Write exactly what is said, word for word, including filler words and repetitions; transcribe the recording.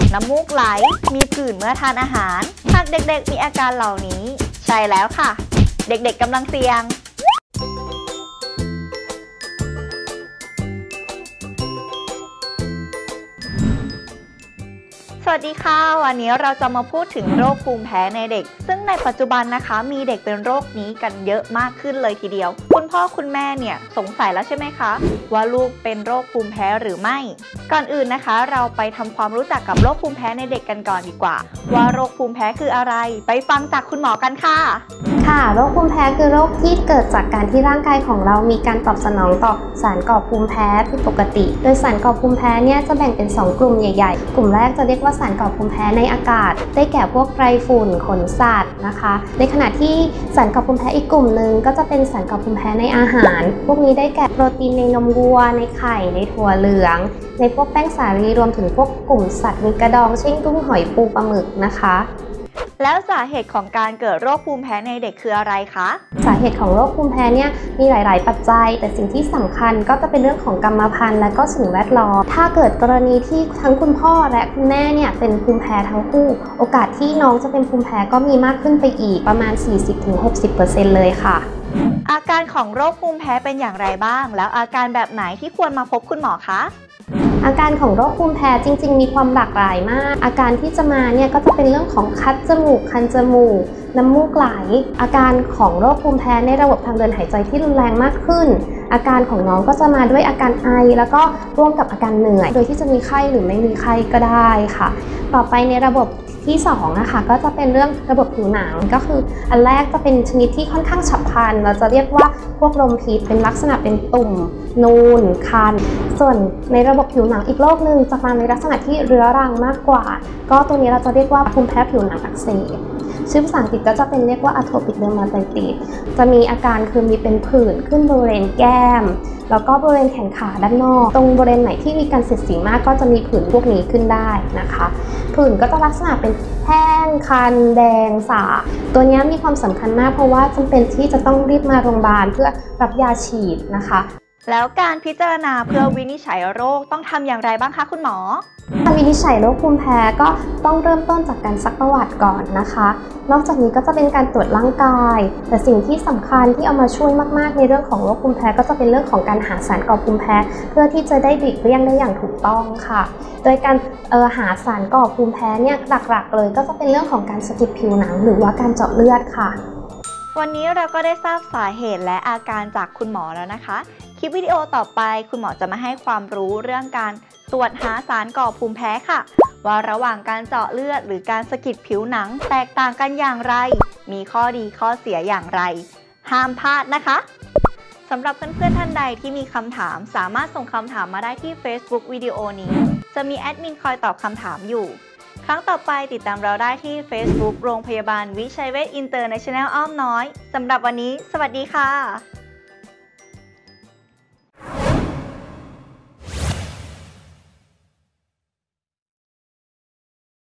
น้ำมูกไหลมีผื่นเมื่อทานอาหารหากเด็กๆมีอาการเหล่านี้ใช่แล้วค่ะเด็กๆกำลังเสี่ยงสวัสดีค่ะวันนี้เราจะมาพูดถึงโรคภูมิแพ้ในเด็กซึ่งในปัจจุบันนะคะมีเด็กเป็นโรคนี้กันเยอะมากขึ้นเลยทีเดียวคุณพ่อคุณแม่เนี่ยสงสัยแล้วใช่ไหมคะว่าลูกเป็นโรคภูมิแพ้หรือไม่ก่อนอื่นนะคะเราไปทำความรู้จักกับโรคภูมิแพ้ในเด็กกันก่อนดีกว่าว่าโรคภูมิแพ้คืออะไรไปฟังจากคุณหมอกันค่ะค่ะโรคภูมิแพ้คือโรคที่เกิดจากการที่ร่างกายของเรามีการตอบสนองต่อสารก่อภูมิแพ้ผิดปกติโดยสารก่อภูมิแพ้เนี่ยจะแบ่งเป็นสองกลุ่มใหญ่ๆกลุ่มแรกจะเรียกว่าสารก่อภูมิแพ้ในอากาศได้แก่พวกไรฝุ่นขนสัตว์นะคะในขณะที่สารก่อภูมิแพ้อีกกลุ่มหนึ่งก็จะเป็นสารก่อภูมิแพ้ในอาหารพวกนี้ได้แก่โปรตีนในนมวัวในไข่ในถั่วเหลืองในพวกแป้งสาลีรวมถึงพวกกลุ่มสัตว์มีกระดองเช่นกุ้งหอยปูปลาหมึกนะคะแล้วสาเหตุของการเกิดโรคภูมิแพ้ในเด็กคืออะไรคะสาเหตุของโรคภูมิแพ้เนี่ยมีหลายๆปัจจัยแต่สิ่งที่สำคัญก็จะเป็นเรื่องของกรรมพันธุ์และก็สิ่งแวดล้อมถ้าเกิดกรณีที่ทั้งคุณพ่อและคุณแม่เนี่ยเป็นภูมิแพ้ทั้งคู่โอกาสที่น้องจะเป็นภูมิแพ้ก็มีมากขึ้นไปอีกประมาณ สี่สิบถึงหกสิบเปอร์เซ็นต์ เลยค่ะอาการของโรคภูมิแพ้เป็นอย่างไรบ้างแล้วอาการแบบไหนที่ควรมาพบคุณหมอคะอาการของโรคภูมิแพ้จริงๆมีความหลากหลายมากอาการที่จะมาเนี่ยก็จะเป็นเรื่องของคัดจมูกคันจมูกน้ำมูกไหลอาการของโรคภูมิแพ้ในระบบทางเดินหายใจที่รุนแรงมากขึ้นอาการของน้องก็จะมาด้วยอาการไอแล้วก็ร่วมกับอาการเหนื่อยโดยที่จะมีไข้หรือไม่มีไข้ก็ได้ค่ะต่อไปในระบบที่สองนะคะก็จะเป็นเรื่องระบบผิวหนังก็คืออันแรกจะเป็นชนิดที่ค่อนข้างฉับพลันเราจะเรียกว่าพวกลมพิษเป็นลักษณะเป็นตุ่มนูนคันส่วนในระบบผิวหนังอีกโรคหนึ่งจะมาในลักษณะที่เรื้อรังมากกว่าก็ตัวนี้เราจะเรียกว่าภูมิแพ้ผิวหนังอักเสบชื่อภาษาอังกฤษก็จะเป็นเรียกว่า atopic dermatitis จะมีอาการคือมีเป็นผื่นขึ้นบริเวณแก้มแล้วก็บริเวณแขนขาด้านนอกตรงบริเวณไหนที่มีการเสียดสีมากก็จะมีผื่นพวกนี้ขึ้นได้นะคะผื่นก็จะลักษณะเป็นแห้งคันแดงสาตัวนี้มีความสำคัญมากเพราะว่าจำเป็นที่จะต้องรีบมาโรงพยาบาลเพื่อรับยาฉีดนะคะแล้วการพิจารณาเพื่อวินิจฉัยโรคต้องทำอย่างไรบ้างคะคุณหมอการวินิจฉัยโรคภูมิแพ้ก็ต้องเริ่มต้นจากการซักประวัติก่อนนะคะนอกจากนี้ก็จะเป็นการตรวจร่างกายแต่สิ่งที่สำคัญที่เอามาช่วยมากๆในเรื่องของโรคภูมิแพ้ก็จะเป็นเรื่องของการหาสารก่อภูมิแพ้เพื่อที่จะได้หลีกเลี่ยงได้อย่างถูกต้องค่ะโดยการเอ่อหาสารก่อภูมิแพ้เนี่ยหลักๆเลยก็จะเป็นเรื่องของการสะกิดผิวหนังหรือว่าการเจาะเลือดค่ะวันนี้เราก็ได้ทราบสาเหตุและอาการจากคุณหมอแล้วนะคะคลิปวิดีโอต่อไปคุณหมอจะมาให้ความรู้เรื่องการตรวจหาสารก่อภูมิแพ้ค่ะว่าระหว่างการเจาะเลือดหรือการสะกิดผิวหนังแตกต่างกันอย่างไรมีข้อดีข้อเสียอย่างไรห้ามพลาดนะคะสำหรับเพื่อนๆท่านใดที่มีคำถามสามารถส่งคำถามมาได้ที่ Facebook วิดีโอนี้จะมีแอดมินคอยตอบคำถามอยู่ครั้งต่อไปติดตามเราได้ที่ Facebook โรงพยาบาลวิชัยเวชอินเตอร์เนชั่นแนลอ้อมน้อยสำหรับวันนี้สวัสดีค่ะ